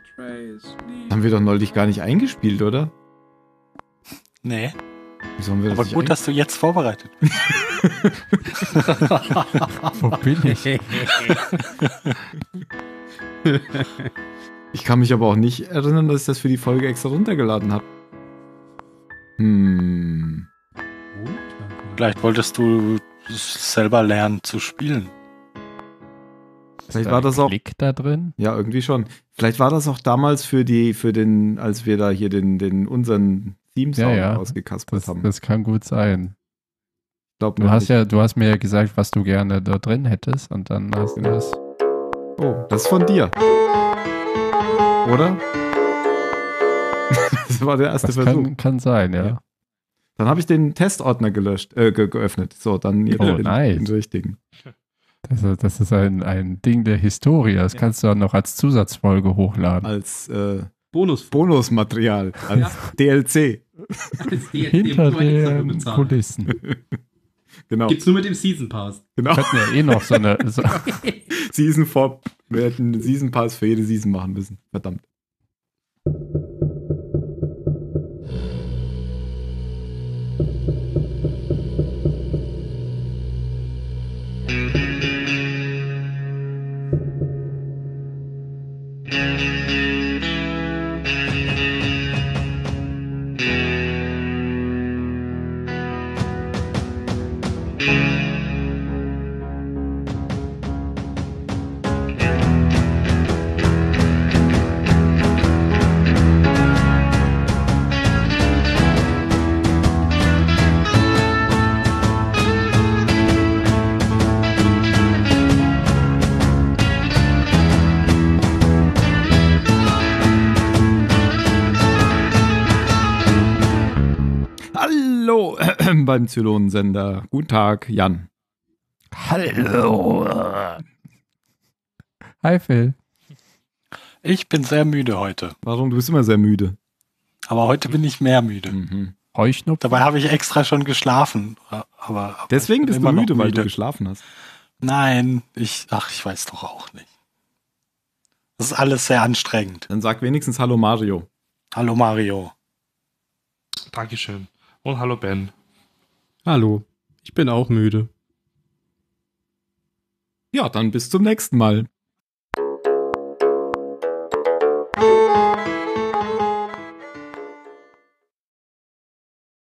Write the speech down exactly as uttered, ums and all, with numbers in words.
Trace me. Haben wir doch neulich gar nicht eingespielt, oder? Nee. Wieso haben wir das Aber nicht gut, dass du jetzt vorbereitet bist. Wo bin ich? Ich kann mich aber auch nicht erinnern, dass ich das für die Folge extra runtergeladen habe. Hm. Vielleicht wolltest du selber lernen zu spielen. Vielleicht Ist war da ein das auch. Klick da drin? Ja, irgendwie schon. Vielleicht war das auch damals für die, für den, als wir da hier den, den unseren Theme-Song Ja, ja. ausgekaspert Das, haben. das kann gut sein. Glaub Du mir hast nicht. ja, du hast mir ja gesagt, was du gerne da drin hättest und dann hast du das. Oh, das ist von dir. Oder? Das war der erste Das Versuch. kann, kann sein, ja. Ja. Dann habe ich den Testordner gelöscht, äh, ge geöffnet. So, dann jetzt Oh, den, nice. den richtigen. Das, ist- das ist ein, ein Ding der Historie. Das Ja. kannst du auch noch als Zusatzfolge hochladen. Als äh, Bonus. Bonusmaterial, als Ja. D L C. Als D L C Hinter muss man extra für den bezahlen. Kulissen. Genau. Gibt's nur mit dem Season Pass. genau. Wir hatten ja eh noch so eine. So, Season vor. Wir hätten einen Season Pass für jede Season machen müssen. Verdammt. Hallo beim Zylonensender. Guten Tag, Jan. Hallo. Hi Phil. Ich bin sehr müde heute. Warum? Du bist immer sehr müde. Aber heute bin ich mehr müde. Mhm. Heuschnupfen. Dabei habe ich extra schon geschlafen. Aber, aber Deswegen ich bin bist du immer noch müde, weil du geschlafen hast. Nein, ich, ach, ich weiß doch auch nicht. Das ist alles sehr anstrengend. Dann sag wenigstens Hallo Mario. Hallo Mario. Dankeschön. Und hallo Ben. Hallo, ich bin auch müde. Ja, dann bis zum nächsten Mal.